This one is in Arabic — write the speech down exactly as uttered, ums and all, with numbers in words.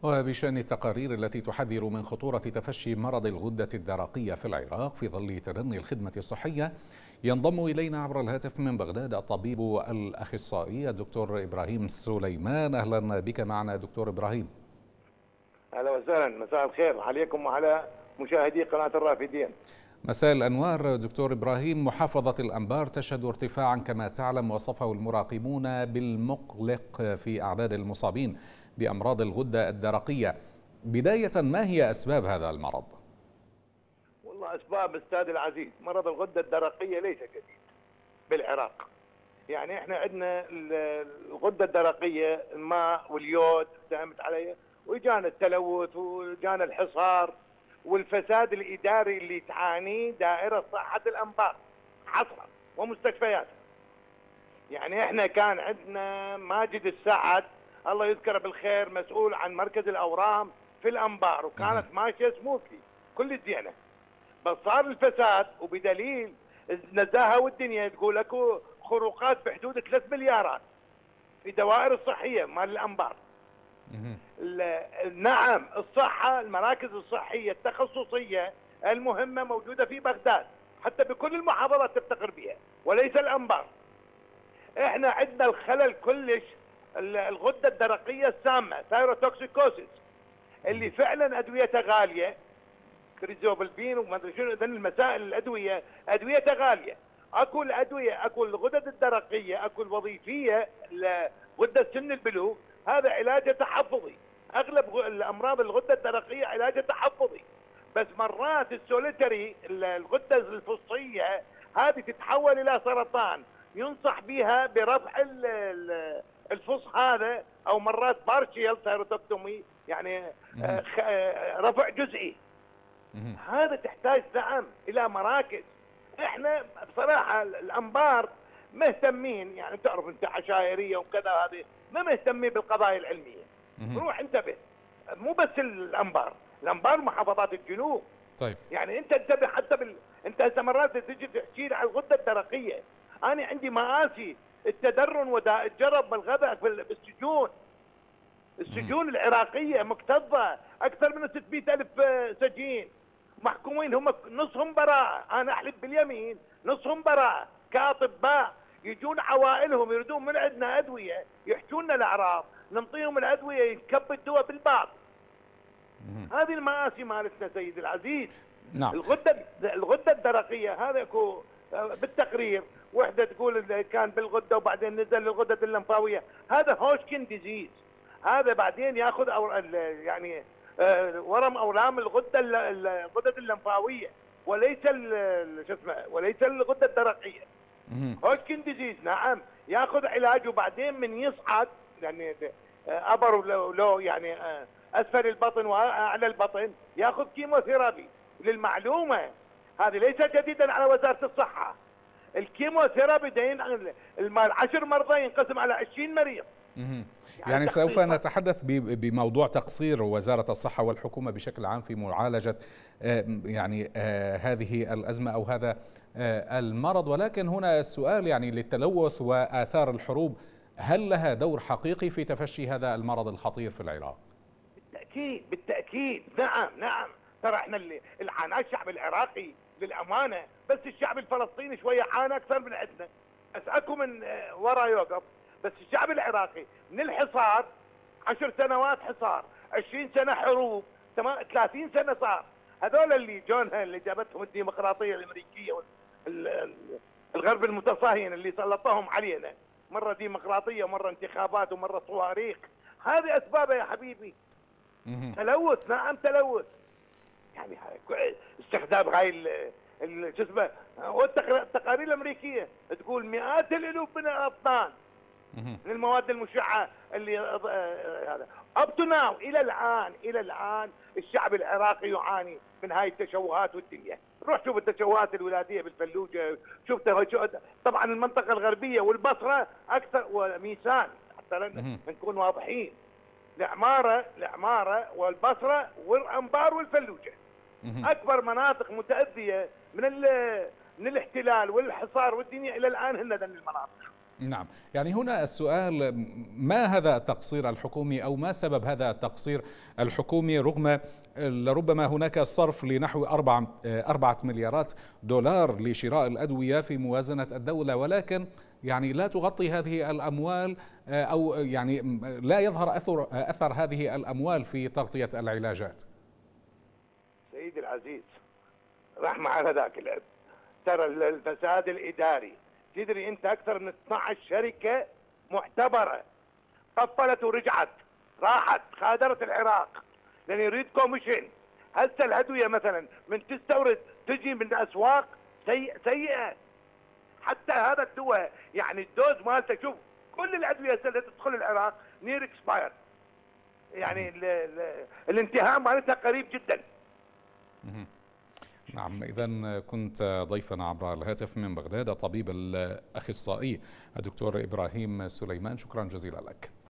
وبشأن التقارير التي تحذر من خطورة تفشي مرض الغدة الدرقية في العراق في ظل تدني الخدمة الصحية، ينضم إلينا عبر الهاتف من بغداد الطبيب الأخصائي الدكتور إبراهيم سليمان. أهلا بك معنا دكتور إبراهيم. أهلا وسهلا، مساء الخير عليكم وعلى مشاهدي قناة الرافدين. مساء الأنوار دكتور إبراهيم. محافظة الأنبار تشهد ارتفاعا كما تعلم وصفه المراقبون بالمقلق في أعداد المصابين بأمراض الغدة الدرقية. بداية، ما هي أسباب هذا المرض؟ والله أسباب أستاذ العزيز، مرض الغدة الدرقية ليس جديد بالعراق. يعني احنا عندنا الغدة الدرقية الماء واليود فهمت علي، وجانا التلوث وجانا الحصار والفساد الإداري اللي تعانيه دائرة صحة الأنبار حصرا ومستشفيات. يعني احنا كان عندنا ماجد السعد الله يذكره بالخير مسؤول عن مركز الأورام في الأنبار، وكانت ماشية سموثلي كل الزينة، بس صار الفساد وبدليل النزاهة والدنيا تقول اكو خروقات بحدود ثلاث مليارات في دوائر الصحية مال الأنبار. نعم، الصحة المراكز الصحية التخصصية المهمة موجودة في بغداد حتى بكل المحافظات تفتخر بها وليس الأنبار. احنا عندنا الخلل كلش الغدة الدرقية السامة ثايروتوكسيكوسيس اللي فعلا أدويتها غالية، كريزوبلفين وما ادري شنو، ذن المسائل الأدوية أدويتها غالية. اكو الأدوية، اكو الغدد الدرقية، اكو الوظيفية غدة سن البلوغ، هذا علاجه تحفظي. اغلب الامراض الغده الدرقيه علاجه تحفظي، بس مرات السوليتري الغده الفصيه هذه تتحول الى سرطان، ينصح بها برفع الفص هذا، او مرات بارشيال ثايروتوكتومي يعني رفع جزئي. هذا تحتاج نعم الى مراكز. احنا بصراحه الانبار مهتمين، يعني تعرف انت عشائريه وكذا، هذه ما مهتمين بالقضايا العلميه. روح انتبه، مو بس الانبار، الانبار محافظات الجنوب. طيب يعني انت انتبه حتى بال... انت هسه مرات تجي تحكي لي على الغده الدرقيه، انا عندي مآسي التدرن وداء الجرب بالغباء بالسجون. السجون العراقيه مكتظه اكثر من ستمئة ألف سجين محكومين، هم نصهم براءه، انا احلف باليمين نصهم براءه كاطباء. يجون عوائلهم يريدون من عندنا ادويه، يحكون لنا الاعراض، ننطيهم الادويه ينكب الدواء بالبعض. هذه المآسي مالتنا سيدي العزيز. نعم. الغده الغده الدرقيه هذا اكو بالتقرير وحده تقول كان بالغده وبعدين نزل للغدد اللمفاويه، هذا هوشكن ديزيز. هذا بعدين ياخذ أو يعني ورم اورام الغده الغدد اللمفاويه وليس شو اسمه وليس الغده الدرقيه. هوشكن ديزيز نعم، ياخذ علاج وبعدين من يصعد يعني ابر لو يعني اسفل البطن واعلى البطن ياخذ كيموثيرابي. للمعلومه هذه ليس جديدا على وزاره الصحه. الكيموثيرابي دين المال عشر مرضى ينقسم على عشرين مريض. يعني, يعني سوف نتحدث بموضوع تقصير وزارة الصحة والحكومة بشكل عام في معالجة يعني هذه الأزمة أو هذا المرض، ولكن هنا السؤال يعني للتلوث وآثار الحروب، هل لها دور حقيقي في تفشي هذا المرض الخطير في العراق؟ بالتأكيد بالتأكيد نعم نعم. ترى احنا اللي عاناه الشعب العراقي للأمانة، بس الشعب الفلسطيني شوية عانى أكثر من عندنا، بس أكو من وراء يوقف. بس الشعب العراقي من الحصار عشر سنوات حصار، عشرين سنة حروب، ثلاثين سنة صار. هذول اللي جونها اللي جابتهم الديمقراطية الأمريكية والغرب المتصهين اللي سلطوهم علينا، مرة ديمقراطية ومرة انتخابات ومرة صواريخ. هذه أسبابها يا حبيبي. تلوث نعم تلوث، يعني استخدام هاي شو اسمه، والتقارير الأمريكية تقول مئات الألوف من الأبطان من المواد المشعة اللي هذا اب تو ناو الى الان الى الان الشعب العراقي يعاني من هاي التشوهات والدنيا. روح شوف التشوهات الولاديه بالفلوجه، شوف طبعا المنطقه الغربيه والبصره اكثر وميسان حتى نكون واضحين. العماره العماره والبصره والانبار والفلوجه اكبر مناطق متاذيه من من الاحتلال والحصار والدنيا الى الان هن ذن المناطق. نعم، يعني هنا السؤال، ما هذا التقصير الحكومي أو ما سبب هذا التقصير الحكومي رغم لربما هناك صرف لنحو أربعة أربعة مليارات دولار لشراء الأدوية في موازنة الدولة، ولكن يعني لا تغطي هذه الأموال أو يعني لا يظهر أثر أثر هذه الأموال في تغطية العلاجات. سيدي العزيز، رحمة على ذاك الأب، ترى الفساد الإداري، تدري أنت أكثر من اثنتي عشرة شركة معتبرة قفلت ورجعت، راحت خادرت العراق لأن يريد كوميشن. هسه الأدوية مثلا من تستورد تجي من أسواق سيئة سيئة، حتى هذا الدواء يعني الدوز مالته، شوف كل الأدوية اللي تدخل العراق نير اكسباير، يعني ال ال الانتهاء مالتها قريب جدا. نعم، إذا كنت ضيفنا عبر الهاتف من بغداد الطبيب الأخصائي الدكتور إبراهيم سليمان، شكرا جزيلا لك.